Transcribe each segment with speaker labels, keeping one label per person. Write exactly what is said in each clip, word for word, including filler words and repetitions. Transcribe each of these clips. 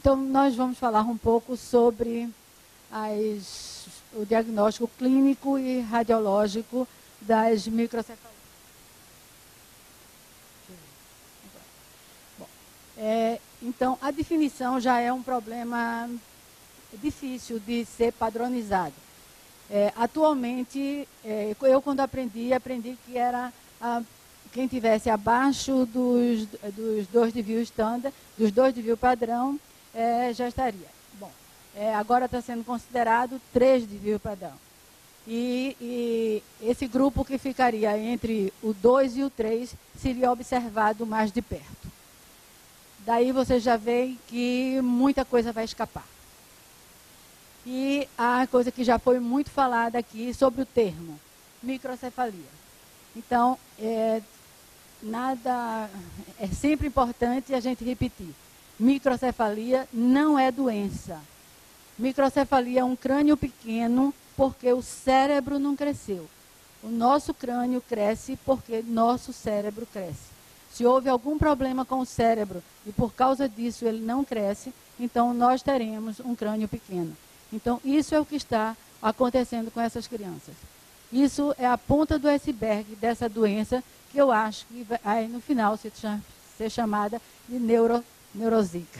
Speaker 1: então, nós vamos falar um pouco sobre as, o diagnóstico clínico e radiológico das microcefalias. Bom, é, então, a definição já é um problema difícil de ser padronizado. É, atualmente, é, eu quando aprendi, aprendi que era a, quem tivesse abaixo dos, dos dois desvios standard, dos dois desvios padrão, é, já estaria. Bom, é, agora está sendo considerado três desvios padrão. E, e esse grupo que ficaria entre o dois e o três seria observado mais de perto. Daí você já vê que muita coisa vai escapar. E a coisa que já foi muito falada aqui sobre o termo, microcefalia. Então, é, nada, é sempre importante a gente repetir. Microcefalia não é doença. Microcefalia é um crânio pequeno porque o cérebro não cresceu. O nosso crânio cresce porque nosso cérebro cresce. Se houve algum problema com o cérebro e por causa disso ele não cresce, então nós teremos um crânio pequeno. Então, isso é o que está acontecendo com essas crianças. Isso é a ponta do iceberg dessa doença que eu acho que vai, no final, ser, ser chamada de neuro, neurosica.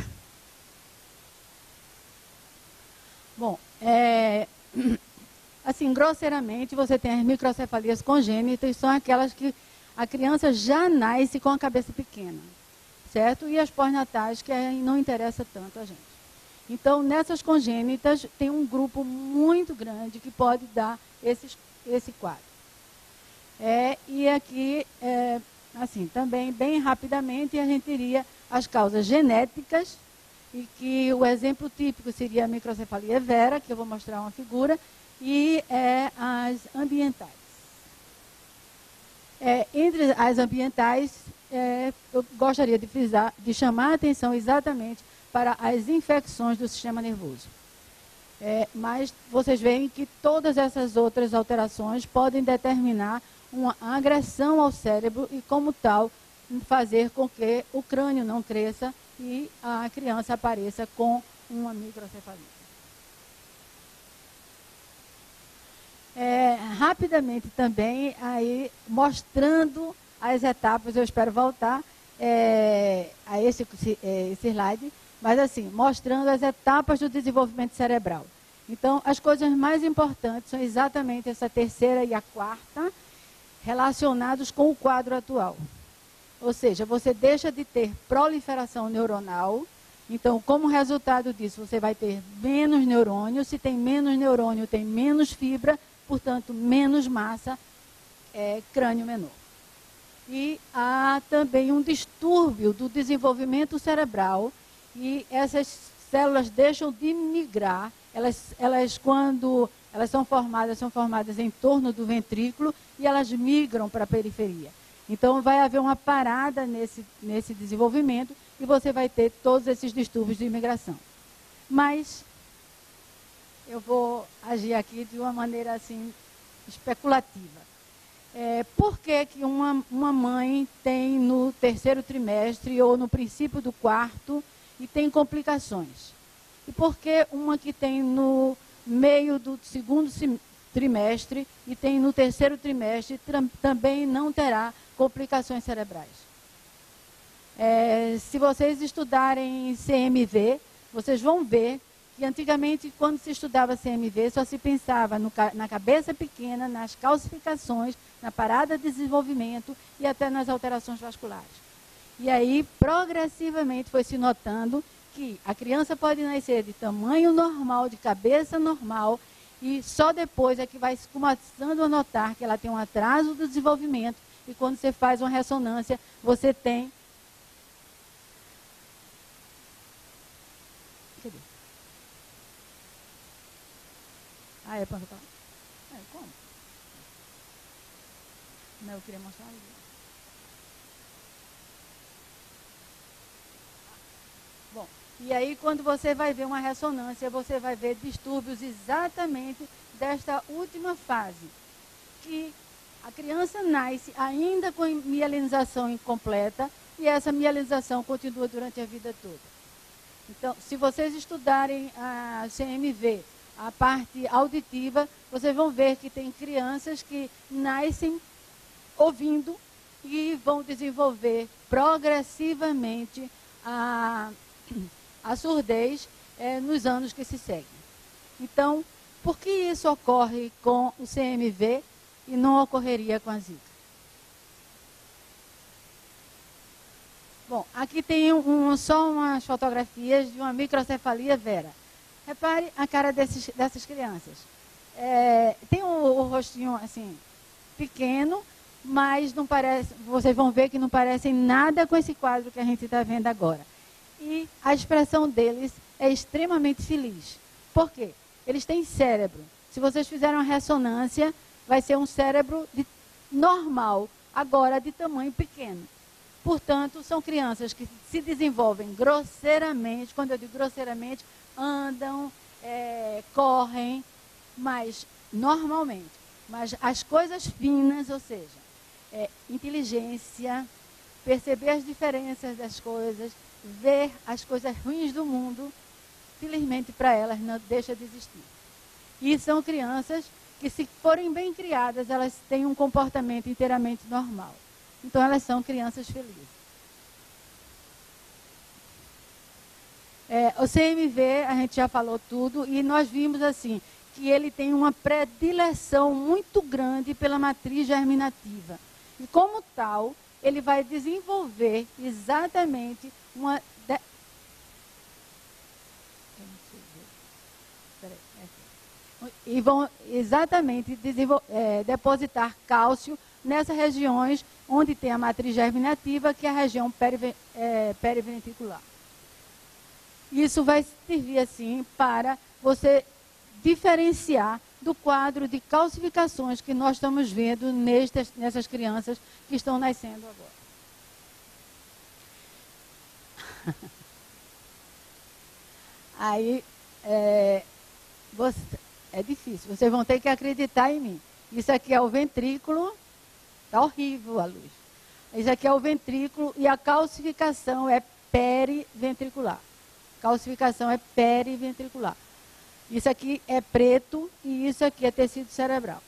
Speaker 1: Bom, é, assim, grosseiramente, você tem as microcefalias congênitas, são aquelas que a criança já nasce com a cabeça pequena, certo? E as pós-natais, que não interessa tanto a gente. Então, nessas congênitas, tem um grupo muito grande que pode dar esses, esse quadro. É, e aqui, é, assim, também, bem rapidamente, a gente iria as causas genéticas, e que o exemplo típico seria a microcefalia vera, que eu vou mostrar uma figura, e é, as ambientais. É, entre as ambientais, é, eu gostaria de, frisar, de chamar a atenção exatamente para as infecções do sistema nervoso. É, mas vocês veem que todas essas outras alterações podem determinar uma agressão ao cérebro e, como tal, fazer com que o crânio não cresça e a criança apareça com uma microcefalia. É, rapidamente também, aí, mostrando as etapas, eu espero voltar é, a esse, esse slide, mas assim, mostrando as etapas do desenvolvimento cerebral. Então, as coisas mais importantes são exatamente essa terceira e a quarta, relacionados com o quadro atual. Ou seja, você deixa de ter proliferação neuronal, então, como resultado disso, você vai ter menos neurônio, se tem menos neurônio, tem menos fibra, portanto, menos massa, é, crânio menor. E há também um distúrbio do desenvolvimento cerebral, e essas células deixam de migrar, elas, elas quando elas são formadas, são formadas em torno do ventrículo e elas migram para a periferia. Então, vai haver uma parada nesse, nesse desenvolvimento e você vai ter todos esses distúrbios de imigração. Mas eu vou agir aqui de uma maneira assim, especulativa. É, por que, que uma, uma mãe tem no terceiro trimestre ou no princípio do quarto e tem complicações? E por que uma que tem no meio do segundo trimestre e tem no terceiro trimestre também não terá complicações cerebrais? É, se vocês estudarem C M V, vocês vão ver que antigamente, quando se estudava C M V, só se pensava no, na cabeça pequena, nas calcificações, na parada de desenvolvimento e até nas alterações vasculares. E aí, progressivamente, foi se notando que a criança pode nascer de tamanho normal, de cabeça normal, e só depois é que vai começando a notar que ela tem um atraso do desenvolvimento, e quando você faz uma ressonância, você tem... Cadê? Ah, é para é, como? Não, eu queria mostrar ali. Bom, e aí quando você vai ver uma ressonância, você vai ver distúrbios exatamente desta última fase, que a criança nasce ainda com mielinização incompleta e essa mielinização continua durante a vida toda. Então, se vocês estudarem a C M V, a parte auditiva, vocês vão ver que tem crianças que nascem ouvindo e vão desenvolver progressivamente a, a surdez é, nos anos que se seguem. Então, por que isso ocorre com o C M V e não ocorreria com a Zika? Bom, aqui tem um, só umas fotografias de uma microcefalia vera. Repare a cara desses, dessas crianças. É, tem o, o rostinho assim, pequeno, mas não parece, vocês vão ver que não parecem nada com esse quadro que a gente está vendo agora. E a expressão deles é extremamente feliz. Por quê? Eles têm cérebro. Se vocês fizerem uma ressonância, vai ser um cérebro de, normal, agora de tamanho pequeno. Portanto, são crianças que se desenvolvem grosseiramente, quando eu digo grosseiramente, andam, é, correm, mas normalmente. Mas as coisas finas, ou seja, é, inteligência, perceber as diferenças das coisas, ver as coisas ruins do mundo, felizmente para elas não deixa de existir. E são crianças que, se forem bem criadas, elas têm um comportamento inteiramente normal. Então, elas são crianças felizes. É, o C M V, a gente já falou tudo, e nós vimos assim, que ele tem uma predileção muito grande pela matriz germinativa. E como tal, ele vai desenvolver exatamente uma... De... E vão exatamente desenvol... é, depositar cálcio nessas regiões onde tem a matriz germinativa, que é a região perive... é, periventricular. Isso vai servir, assim, para você diferenciar do quadro de calcificações que nós estamos vendo nestas, nessas crianças que estão nascendo agora. Aí, é, você, é difícil, vocês vão ter que acreditar em mim. Isso aqui é o ventrículo, está horrível a luz. Isso aqui é o ventrículo e a calcificação é periventricular. Calcificação é periventricular. Isso aqui é preto e isso aqui é tecido cerebral.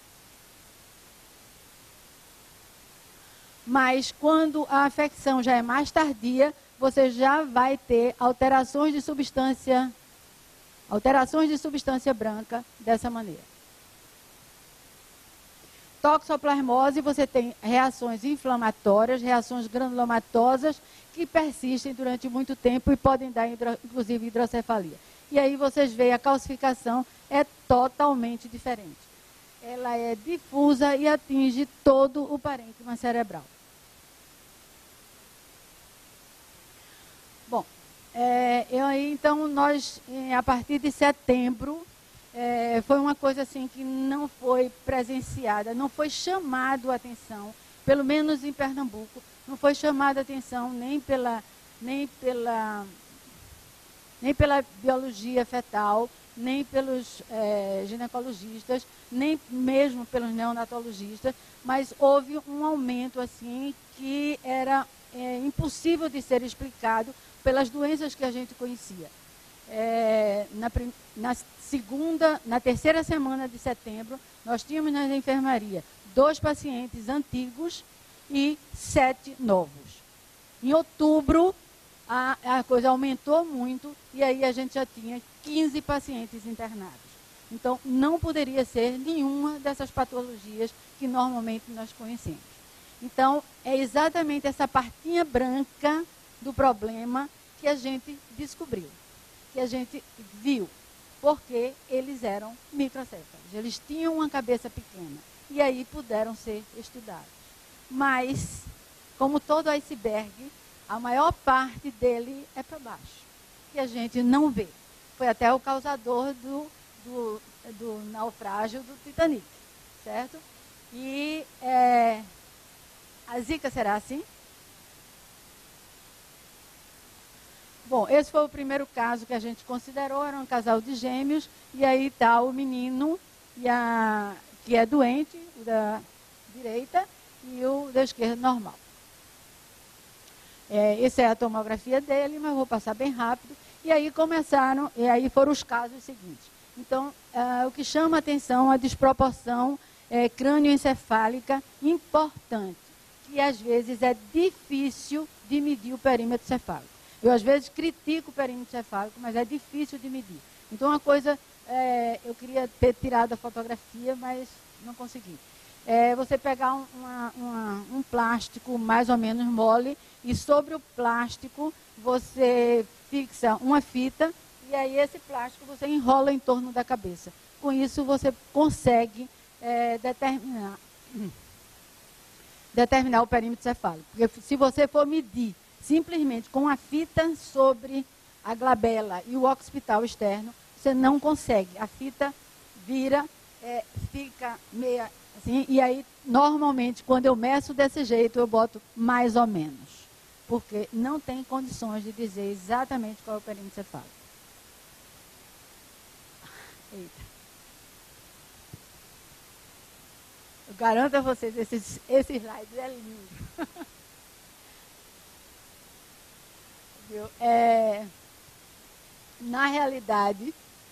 Speaker 1: Mas quando a afecção já é mais tardia, você já vai ter alterações de substância, alterações de substância branca dessa maneira. Toxoplasmose, você tem reações inflamatórias, reações granulomatosas que persistem durante muito tempo e podem dar, hidro, inclusive, hidrocefalia. E aí vocês veem a calcificação é totalmente diferente. Ela é difusa e atinge todo o parênquima cerebral. Bom, é, eu aí, então, nós, a partir de setembro, é, foi uma coisa assim que não foi presenciada, não foi chamado a atenção, pelo menos em Pernambuco, não foi chamada a atenção nem pela... Nem pela nem pela biologia fetal, nem pelos é, ginecologistas, nem mesmo pelos neonatologistas, mas houve um aumento assim que era é, impossível de ser explicado pelas doenças que a gente conhecia. É, na, na segunda, na terceira semana de setembro, nós tínhamos na enfermaria dois pacientes antigos e sete novos. Em outubro, A, a coisa aumentou muito e aí a gente já tinha quinze pacientes internados. Então, não poderia ser nenhuma dessas patologias que normalmente nós conhecemos. Então, é exatamente essa partinha branca do problema que a gente descobriu, que a gente viu, porque eles eram microcéfalos. Eles tinham uma cabeça pequena e aí puderam ser estudados. Mas, como todo iceberg, a maior parte dele é para baixo, que a gente não vê. Foi até o causador do, do, do naufrágio do Titanic, certo? E é, a Zika será assim? Bom, esse foi o primeiro caso que a gente considerou, era um casal de gêmeos, e aí está o menino e a, que é doente, o da direita, e o da esquerda normal. É, essa é a tomografia dele, mas vou passar bem rápido. E aí começaram, e aí foram os casos seguintes. Então, uh, o que chama a atenção é a desproporção é, crânioencefálica importante, que às vezes é difícil de medir o perímetro cefálico. Eu às vezes critico o perímetro cefálico, mas é difícil de medir. Então, uma coisa, é, eu queria ter tirado a fotografia, mas não consegui. É você pegar um, uma, uma, um plástico mais ou menos mole e sobre o plástico você fixa uma fita e aí esse plástico você enrola em torno da cabeça. Com isso você consegue é, determinar, determinar o perímetro cefálico. Porque se você for medir simplesmente com a fita sobre a glabela e o occipital externo, você não consegue. A fita vira, é, fica meia assim, e aí normalmente quando eu meço desse jeito eu boto mais ou menos. Porque não tem condições de dizer exatamente qual é o perímetro cefálico. Eita. Eu garanto a vocês, esse, esse slide é lindo. Viu? É, na realidade,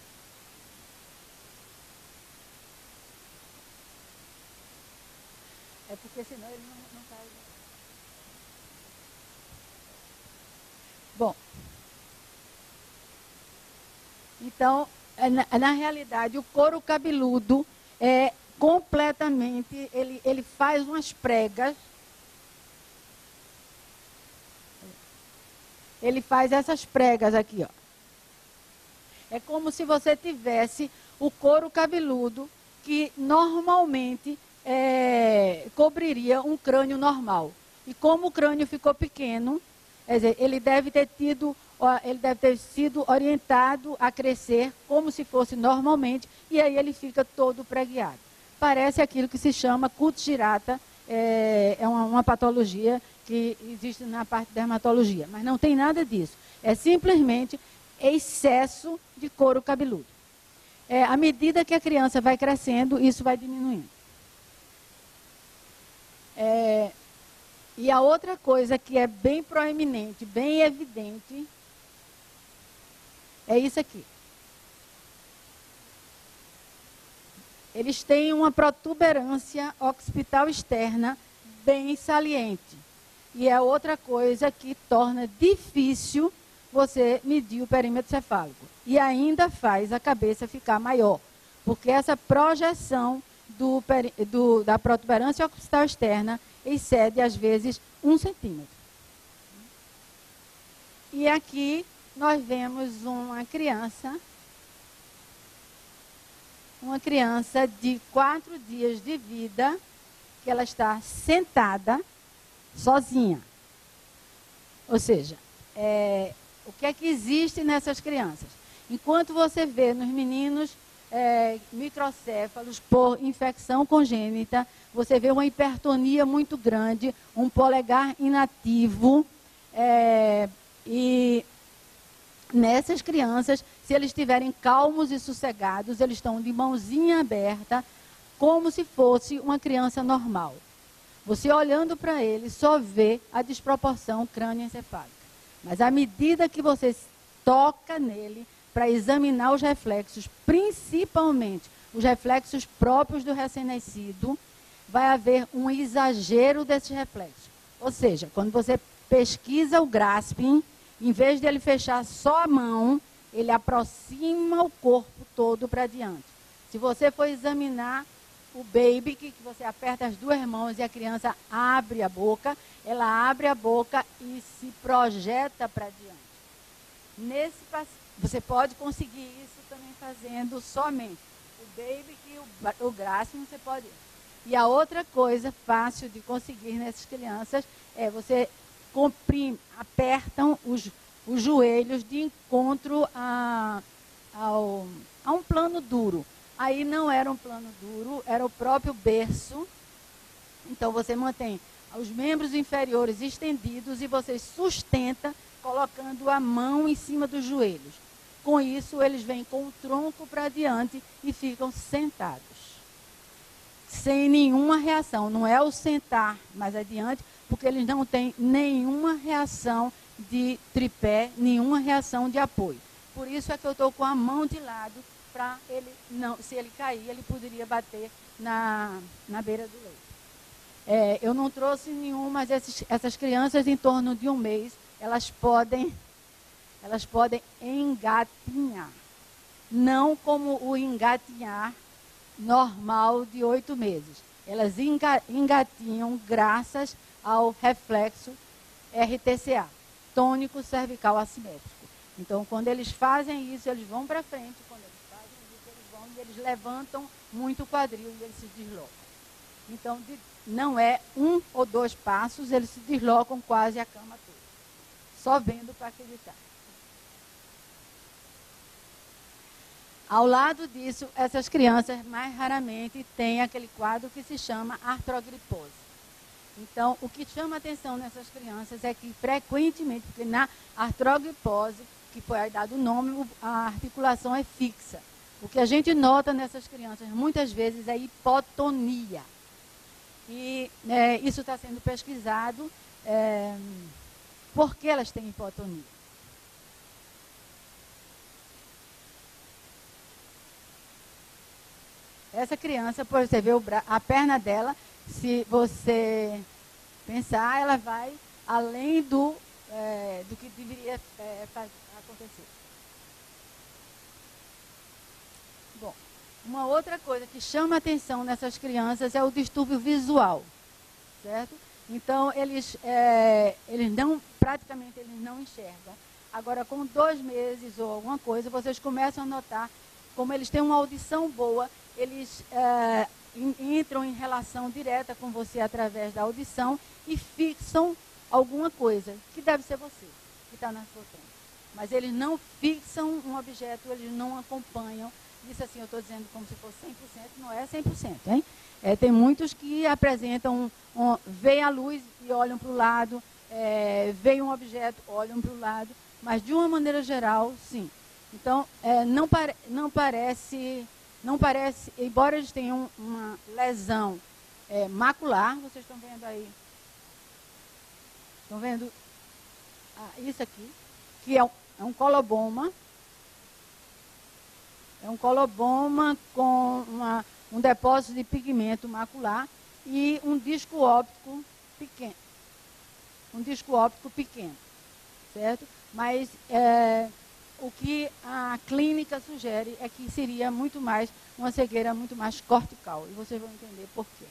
Speaker 1: é porque senão ele não, não faz. Bom, então, na, na realidade, o couro cabeludo é completamente, ele, ele faz umas pregas, ele faz essas pregas aqui, ó. É como se você tivesse o couro cabeludo que normalmente é, cobriria um crânio normal. E como o crânio ficou pequeno, quer dizer, ele deve ter tido, ele deve ter sido orientado a crescer como se fosse normalmente, e aí ele fica todo preguiado. Parece aquilo que se chama cutis girata, é, é uma, uma patologia que existe na parte de dermatologia, mas não tem nada disso. É simplesmente excesso de couro cabeludo. É, à medida que a criança vai crescendo, isso vai diminuindo. É, e a outra coisa que é bem proeminente, bem evidente, é isso aqui. Eles têm uma protuberância occipital externa bem saliente. E é outra coisa que torna difícil você medir o perímetro cefálico. E ainda faz a cabeça ficar maior. Porque essa projeção do, do, da protuberância occipital externa excede, às vezes, um centímetro. E aqui nós vemos uma criança, uma criança de quatro dias de vida, que ela está sentada, sozinha. Ou seja, é, o que é que existe nessas crianças? Enquanto você vê nos meninos é, microcéfalos por infecção congênita, você vê uma hipertonia muito grande, um polegar inativo, é, e nessas crianças, se eles estiverem calmos e sossegados, eles estão de mãozinha aberta, como se fosse uma criança normal. Você olhando para ele, só vê a desproporção crânioencefálica. Mas à medida que você toca nele para examinar os reflexos, principalmente os reflexos próprios do recém-nascido, vai haver um exagero desses reflexos. Ou seja, quando você pesquisa o grasping, em vez de ele fechar só a mão, ele aproxima o corpo todo para diante. Se você for examinar o baby, que você aperta as duas mãos e a criança abre a boca, ela abre a boca e se projeta para diante. Nesse, você pode conseguir isso também fazendo somente o baby e o, o grasping, você pode. E a outra coisa fácil de conseguir nessas crianças é você comprime, apertam os, os joelhos de encontro a, ao, a um plano duro. Aí não era um plano duro, era o próprio berço. Então você mantém os membros inferiores estendidos e você sustenta colocando a mão em cima dos joelhos. Com isso, eles vêm com o tronco para diante e ficam sentados. Sem nenhuma reação. Não é o sentar mais adiante, porque eles não têm nenhuma reação de tripé, nenhuma reação de apoio. Por isso é que eu estou com a mão de lado, para ele não, se ele cair, ele poderia bater na, na beira do leito. É, eu não trouxe nenhum, mas esses, essas crianças em torno de um mês, elas podem, elas podem engatinhar. Não como o engatinhar normal de oito meses. Elas engatinham graças ao reflexo R T C A, tônico cervical assimétrico. Então, quando eles fazem isso, eles vão para frente, quando eles fazem isso, eles vão e eles levantam muito o quadril e eles se deslocam. Então, de, não é um ou dois passos, eles se deslocam quase a cama toda. Só vendo para acreditar. Ao lado disso, essas crianças mais raramente têm aquele quadro que se chama artrogripose. Então, o que chama atenção nessas crianças é que frequentemente, porque na artrogripose, que foi dado o nome, a articulação é fixa. O que a gente nota nessas crianças, muitas vezes, é hipotonia. E é, isso está sendo pesquisado. É, por que elas têm hipotonia? Essa criança, por você ver o bra... a perna dela, se você pensar, ela vai além do, é, do que deveria é, acontecer. Bom, uma outra coisa que chama atenção nessas crianças é o distúrbio visual, certo? Então, eles, é, eles não, praticamente eles não enxergam. Agora, com dois meses ou alguma coisa, vocês começam a notar como eles têm uma audição boa, eles é, entram em relação direta com você através da audição e fixam alguma coisa, que deve ser você, que está na sua frente. Mas eles não fixam um objeto, eles não acompanham. Isso assim, eu estou dizendo como se fosse cem por cento, não é cem por cento, hein? É, tem muitos que apresentam, um, um, veem a luz e olham para o lado, é, veem um objeto, olham para o lado, mas de uma maneira geral, sim. Então, é, não, pare, não parece, não parece, embora eles tenham uma lesão é, macular, vocês estão vendo aí, estão vendo ah, isso aqui, que é um, é um coloboma, é um coloboma com uma, um depósito de pigmento macular e um disco óptico pequeno, um disco óptico pequeno, certo? Mas é, o que a clínica sugere é que seria muito mais, uma cegueira muito mais cortical. E vocês vão entender por quê.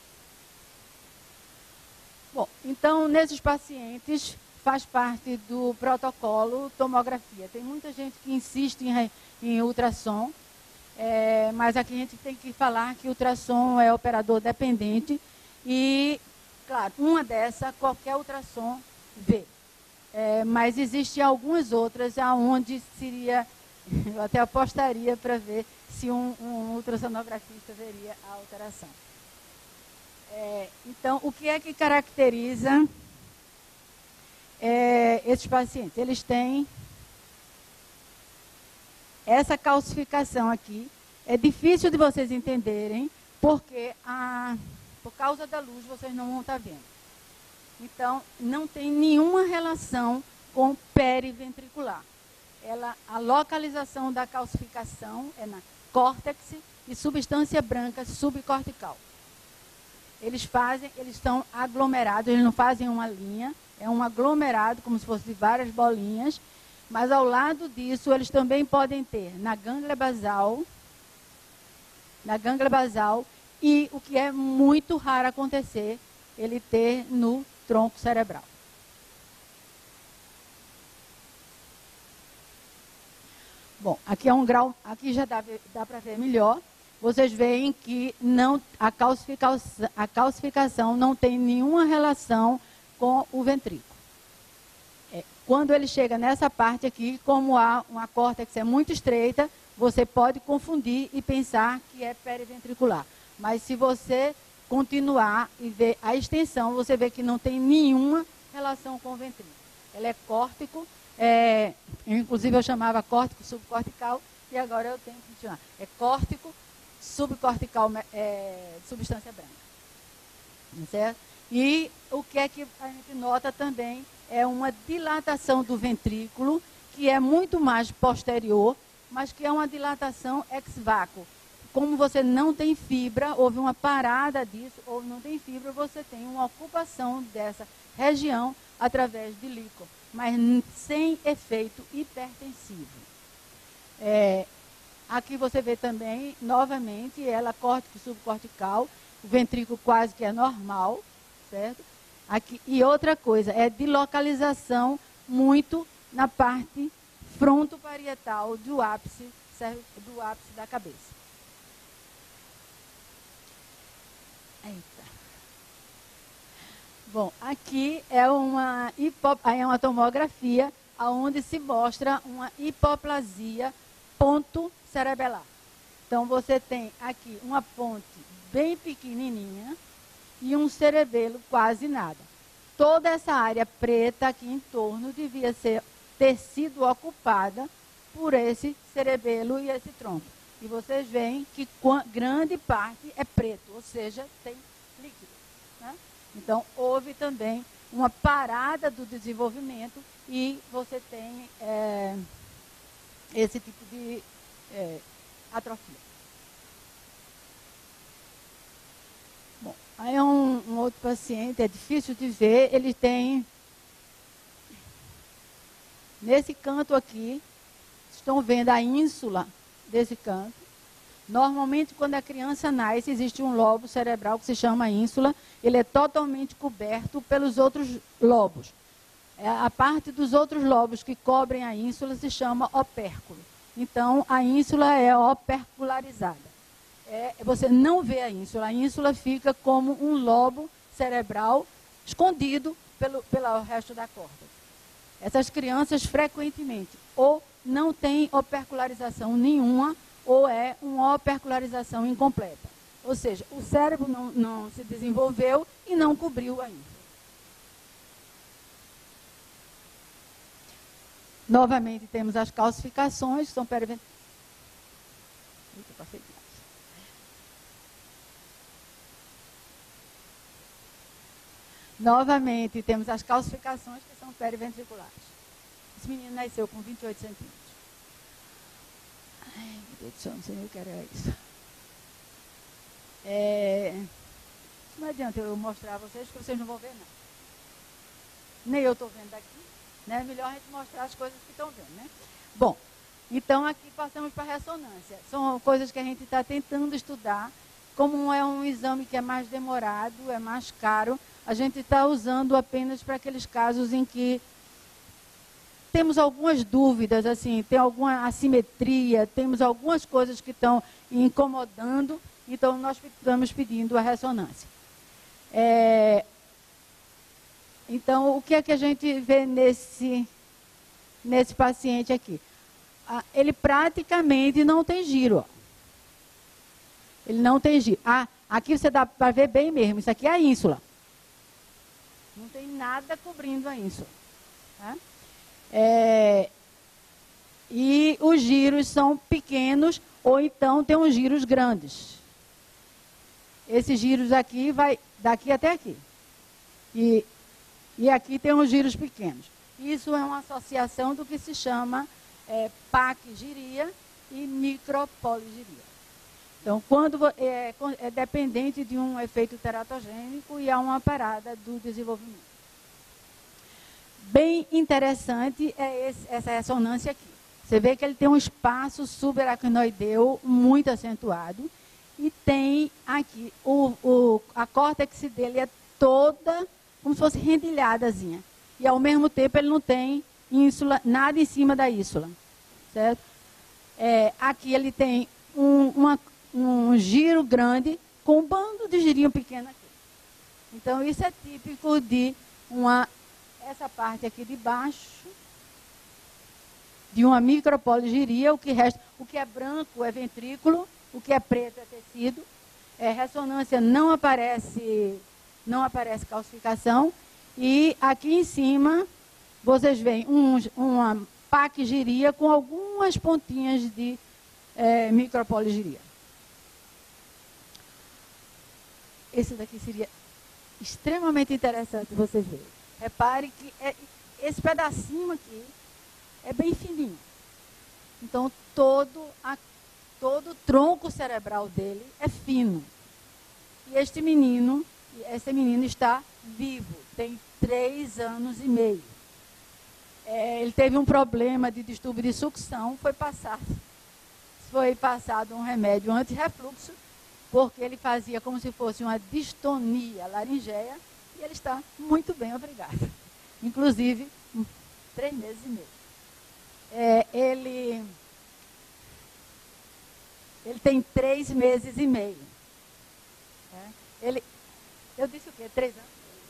Speaker 1: Bom, então, nesses pacientes, faz parte do protocolo tomografia. Tem muita gente que insiste em, em ultrassom, é, mas aqui a gente tem que falar que o ultrassom é operador dependente e, claro, uma dessa, qualquer ultrassom vê. É, mas existem algumas outras aonde seria, eu até apostaria para ver se um, um ultrassonografista veria a alteração. É, então, o que é que caracteriza é, esses pacientes? Eles têm essa calcificação aqui. É difícil de vocês entenderem, porque a, por causa da luz vocês não vão estar vendo. Então, não tem nenhuma relação com periventricular. Ela, a localização da calcificação é na córtex e substância branca subcortical. Eles fazem, eles estão aglomerados, eles não fazem uma linha, é um aglomerado, como se fosse várias bolinhas, mas ao lado disso, eles também podem ter na gânglia basal, na gânglia basal, e o que é muito raro acontecer, ele ter no tronco cerebral. Bom, aqui é um grau, aqui já dá, dá para ver melhor. Vocês veem que não, a, calcificação, a calcificação não tem nenhuma relação com o ventrículo. É, quando ele chega nessa parte aqui, como há uma córtex é muito estreita, você pode confundir e pensar que é periventricular. Mas se você continuar e ver a extensão, você vê que não tem nenhuma relação com o ventrículo. Ela é córtico, é, inclusive eu chamava córtico subcortical, e agora eu tenho que continuar. É córtico subcortical, é, substância branca. Certo? E o que é que a gente nota também é uma dilatação do ventrículo, que é muito mais posterior, mas que é uma dilatação ex vácuo. Como você não tem fibra, houve uma parada disso, ou não tem fibra, você tem uma ocupação dessa região através de líquor, mas sem efeito hipertensivo. É, aqui você vê também, novamente, ela córtico subcortical, o ventrículo quase que é normal, certo? Aqui, e outra coisa, é de localização muito na parte frontoparietal do ápice, do ápice da cabeça. Eita. Bom, aqui é uma, hipo, é uma tomografia onde se mostra uma hipoplasia ponto cerebelar. Então, você tem aqui uma ponte bem pequenininha e um cerebelo quase nada. Toda essa área preta aqui em torno devia ser, ter sido ocupada por esse cerebelo e esse tronco. E vocês veem que grande parte é preto, ou seja, tem líquido. Né? Então, houve também uma parada do desenvolvimento e você tem é, esse tipo de é, atrofia. Bom, aí é um, um outro paciente, é difícil de ver, ele tem, nesse canto aqui, estão vendo a ínsula desse canto. Normalmente, quando a criança nasce, existe um lobo cerebral que se chama ínsula. Ele é totalmente coberto pelos outros lobos. A parte dos outros lobos que cobrem a ínsula se chama opérculo. Então, a ínsula é opercularizada. É, você não vê a ínsula. A ínsula fica como um lobo cerebral escondido pelo, pelo resto da córtex. Essas crianças, frequentemente, ou não têm opercularização nenhuma, ou é uma opercularização incompleta. Ou seja, o cérebro não, não se desenvolveu e não cobriu a ínsula. Novamente, temos as calcificações, que são periventriculares. Novamente, temos as calcificações, que são periventriculares. Esse menino nasceu com vinte e oito centímetros. Ai, meu Deus do céu, não sei nem o que era isso. É, não adianta eu mostrar a vocês, que vocês não vão ver nada. Nem eu estou vendo daqui. Né? É melhor a gente mostrar as coisas que estão vendo. Né? Bom, então aqui passamos para a ressonância. São coisas que a gente está tentando estudar. Como é um exame que é mais demorado, é mais caro, a gente está usando apenas para aqueles casos em que temos algumas dúvidas, assim, tem alguma assimetria, temos algumas coisas que estão incomodando, então nós estamos pedindo a ressonância. É, então, o que é que a gente vê nesse, nesse paciente aqui? Ah, ele praticamente não tem giro. Ó. Ele não tem giro. Ah, aqui você dá para ver bem mesmo, isso aqui é a ínsula. Não tem nada cobrindo a ínsula. Tá? É, e os giros são pequenos ou então tem uns giros grandes. Esses giros aqui vai daqui até aqui. E, e aqui tem uns giros pequenos. Isso é uma associação do que se chama é, paquigiria e micropoligiria. Então, quando é, é dependente de um efeito teratogênico e há uma parada do desenvolvimento. Bem interessante é esse, essa ressonância aqui. Você vê que ele tem um espaço subaracnoideu muito acentuado e tem aqui, o, o, a córtex dele é toda como se fosse rendilhadazinha. E ao mesmo tempo ele não tem ínsula, nada em cima da ínsula. Certo? É, aqui ele tem um, uma, um giro grande com um bando de girinho pequeno aqui. Então isso é típico de uma... essa parte aqui de baixo, de uma micropoligiria, o que resta, o que é branco é ventrículo, o que é preto é tecido, é, ressonância não aparece, não aparece calcificação, e aqui em cima, vocês veem um, uma paquigiria com algumas pontinhas de é, micropoligiria. Esse daqui seria extremamente interessante vocês verem. Repare que é, esse pedacinho aqui é bem fininho. Então, todo, a, todo o tronco cerebral dele é fino. E este menino, esse menino está vivo, tem três anos e meio. É, ele teve um problema de distúrbio de sucção, foi passado, foi passado um remédio anti-refluxo, porque ele fazia como se fosse uma distonia laringeia, e ele está muito bem, obrigada. Inclusive, três meses e meio. É, ele, ele tem três meses e meio. É, ele, eu disse o quê? Três anos?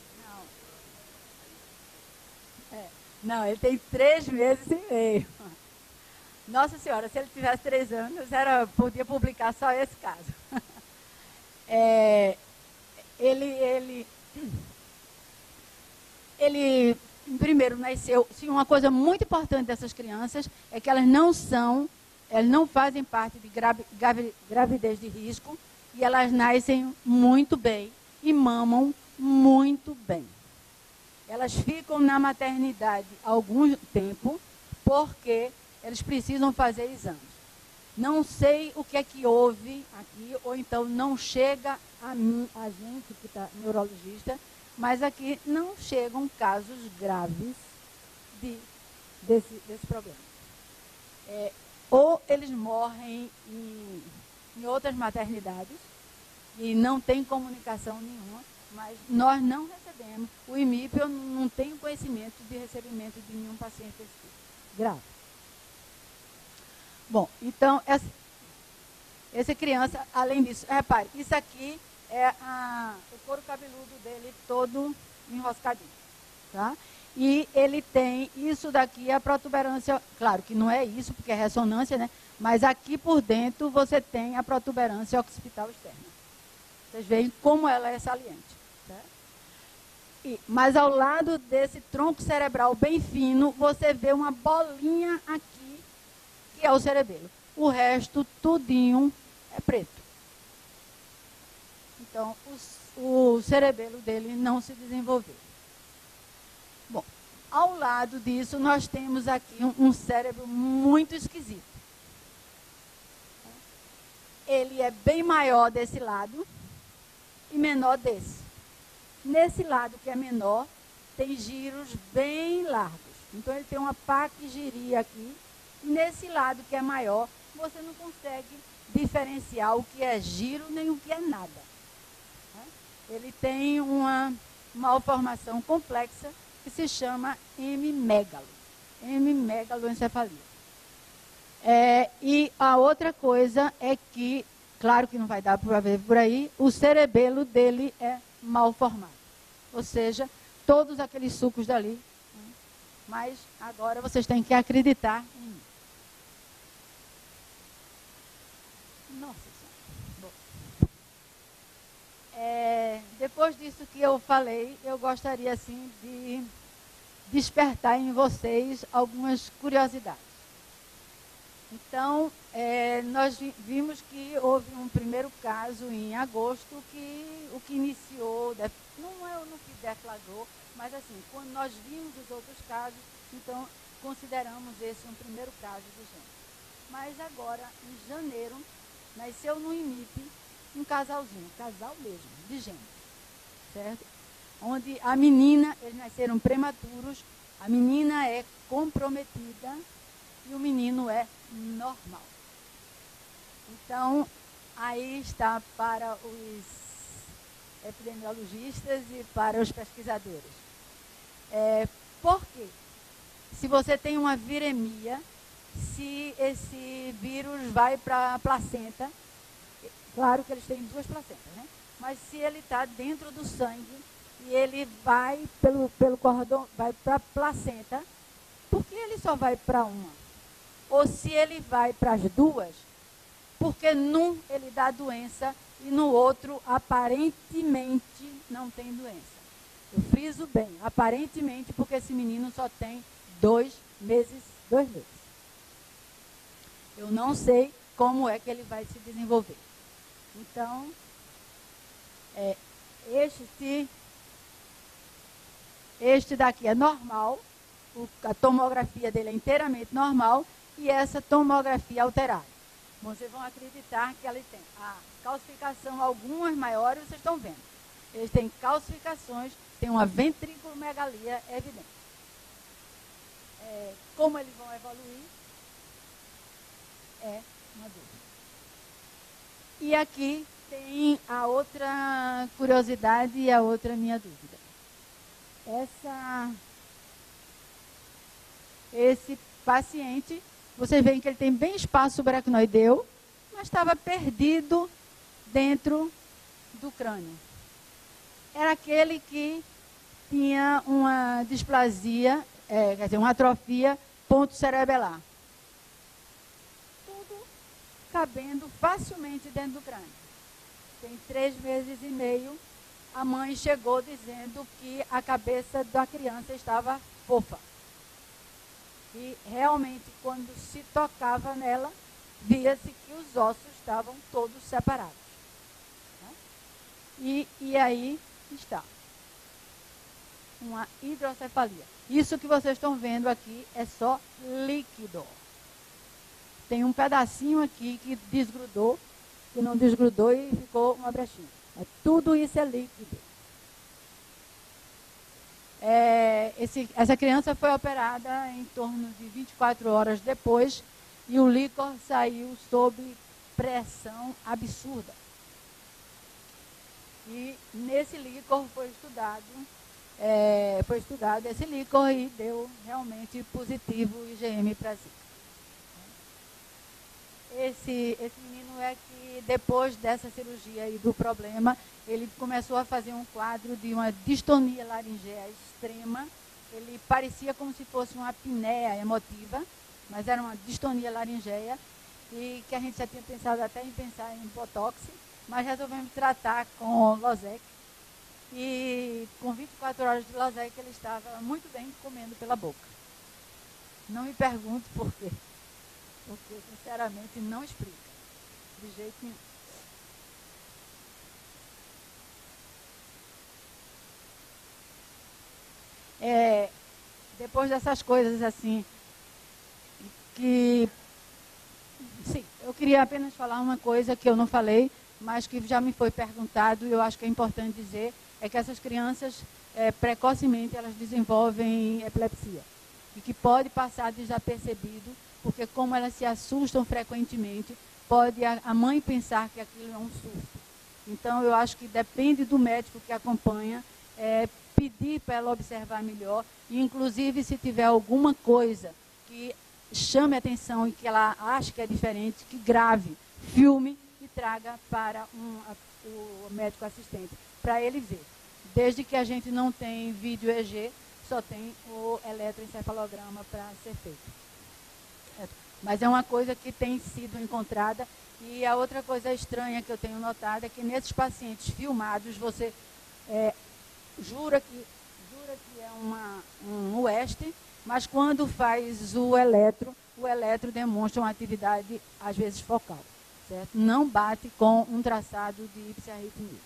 Speaker 1: Não. É, não, ele tem três meses e meio. Nossa Senhora, se ele tivesse três anos, era, podia publicar só esse caso. É, ele, ele, ele, primeiro, nasceu. Sim, uma coisa muito importante dessas crianças é que elas não são, elas não fazem parte de gravi, gravi, gravidez de risco, e elas nascem muito bem e mamam muito bem. Elas ficam na maternidade algum tempo, porque eles precisam fazer exames. Não sei o que é que houve aqui, ou então não chega a mim, a gente que está neurologista, mas aqui não chegam casos graves de, desse, desse problema. É, ou eles morrem em, em outras maternidades e não tem comunicação nenhuma, mas nós não recebemos. O I M I P, eu não tenho conhecimento de recebimento de nenhum paciente desse tipo, grave. Bom, então, essa, essa criança, além disso, repare, isso aqui é a, o couro cabeludo dele todo enroscadinho, tá? E ele tem, isso daqui é a protuberância, claro que não é isso, porque é ressonância, né? Mas aqui por dentro você tem a protuberância occipital externa. Vocês veem como ela é saliente, tá? E, mas ao lado desse tronco cerebral bem fino, você vê uma bolinha aqui, que é o cerebelo. O resto, tudinho, é preto. Então, o, o cerebelo dele não se desenvolveu. Bom, ao lado disso, nós temos aqui um, um cérebro muito esquisito. Ele é bem maior desse lado e menor desse. Nesse lado que é menor, tem giros bem largos. Então, ele tem uma paquigiria aqui. Nesse lado que é maior, você não consegue diferenciar o que é giro nem o que é nada. Ele tem uma malformação complexa que se chama hemimégalo, hemimegaloencefalia. É, e a outra coisa é que, claro que não vai dar para ver por aí, o cerebelo dele é mal formado. Ou seja, todos aqueles sucos dali. Mas agora vocês têm que acreditar em mim. Nossa Senhora. Bom. É, depois disso que eu falei, eu gostaria assim de despertar em vocês algumas curiosidades. Então, é, nós vimos que houve um primeiro caso em agosto que o que iniciou, não é o que deflagrou, mas assim, quando nós vimos os outros casos, então consideramos esse um primeiro caso de gênero. Mas agora, em janeiro, nasceu no I M I P um casalzinho, um casal mesmo, de gêmeos, certo? Onde a menina, eles nasceram prematuros, a menina é comprometida e o menino é normal. Então, aí está para os epidemiologistas e para os pesquisadores. É, por quê? Se você tem uma viremia, se esse vírus vai para a placenta, claro que eles têm duas placentas, né? Mas se ele está dentro do sangue e ele vai pelo, pelo cordão, vai para a placenta, por que ele só vai para uma? Ou se ele vai para as duas, porque num ele dá doença e no outro aparentemente não tem doença. Eu friso bem, aparentemente, porque esse menino só tem dois meses, dois meses. Eu não sei como é que ele vai se desenvolver. Então, é, este Este daqui é normal, o, a tomografia dele é inteiramente normal, e essa tomografia alterada. Vocês vão acreditar que ela tem a calcificação, algumas maiores, vocês estão vendo. Eles têm calcificações, tem uma ventriculomegalia evidente. É, como eles vão evoluir, é uma dúvida. E aqui tem a outra curiosidade e a outra minha dúvida. Essa, esse paciente, vocês veem que ele tem bem espaço subaracnoideu, mas estava perdido dentro do crânio. Era aquele que tinha uma displasia, é, quer dizer, uma atrofia ponto-cerebelar. Tudo cabendo facilmente dentro do crânio. Tem três meses e meio, a mãe chegou dizendo que a cabeça da criança estava fofa. E realmente, quando se tocava nela, via-se que os ossos estavam todos separados. Né? E, e aí está uma hidrocefalia. Isso que vocês estão vendo aqui é só líquido. Tem um pedacinho aqui que desgrudou, que não desgrudou e ficou uma brechinha. Mas tudo isso é líquido. É, esse, essa criança foi operada em torno de vinte e quatro horas depois e o líquor saiu sob pressão absurda. E nesse líquor foi estudado, é, foi estudado esse líquor e deu realmente positivo I G M para Zika. Esse, esse menino é que depois dessa cirurgia e do problema, ele começou a fazer um quadro de uma distonia laringea extrema. Ele parecia como se fosse uma apneia emotiva, mas era uma distonia laringeia, e que a gente já tinha pensado até em pensar em botox, mas resolvemos tratar com Losec. E com vinte e quatro horas de Losec ele estava muito bem comendo pela boca. Não me pergunte por quê, porque sinceramente não explica, de jeito nenhum. É, depois dessas coisas assim, que, sim, eu queria apenas falar uma coisa que eu não falei, mas que já me foi perguntado e eu acho que é importante dizer, é que essas crianças, é, precocemente, elas desenvolvem epilepsia. E que pode passar desapercebido, porque como elas se assustam frequentemente, pode a, a mãe pensar que aquilo é um surto. Então, eu acho que depende do médico que acompanha, é, pedir para ela observar melhor, e inclusive se tiver alguma coisa que chame a atenção e que ela ache que é diferente, que grave, filme e traga para um, a, o médico assistente, para ele ver. Desde que a gente não tem vídeo E G, só tem o eletroencefalograma para ser feito. Mas é uma coisa que tem sido encontrada. E a outra coisa estranha que eu tenho notado é que nesses pacientes filmados, você é, jura, que, jura que é uma, um oeste, mas quando faz o eletro, o eletro demonstra uma atividade, às vezes, focal. Certo? Não bate com um traçado de ipsiarritmia.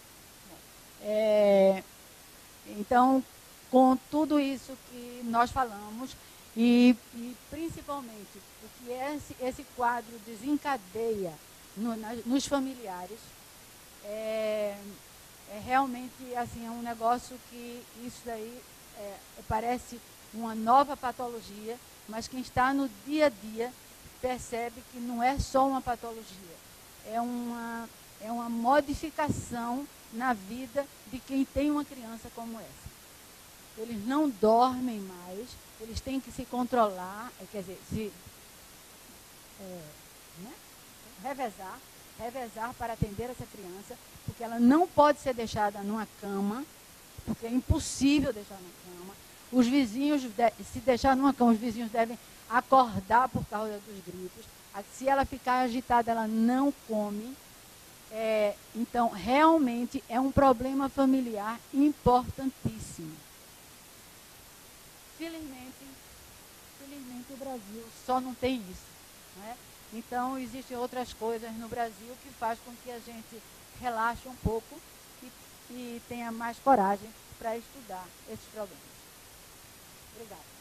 Speaker 1: É, então, com tudo isso que nós falamos, e, e principalmente o que esse, esse quadro desencadeia no, na, nos familiares, é, é realmente assim, é um negócio que isso daí é, parece uma nova patologia, mas quem está no dia a dia percebe que não é só uma patologia, é uma, é uma modificação na vida de quem tem uma criança como essa. Eles não dormem mais, eles têm que se controlar, quer dizer, se é, né? revezar, revezar para atender essa criança, porque ela não pode ser deixada numa cama, porque é impossível deixar na cama. Os vizinhos, se deixar numa cama, os vizinhos devem acordar por causa dos gritos. Se ela ficar agitada, ela não come. É, então, realmente é um problema familiar importantíssimo. Felizmente, felizmente o Brasil só não tem isso. Né? Então, existem outras coisas no Brasil que faz com que a gente relaxe um pouco e e tenha mais coragem para estudar esses problemas. Obrigada.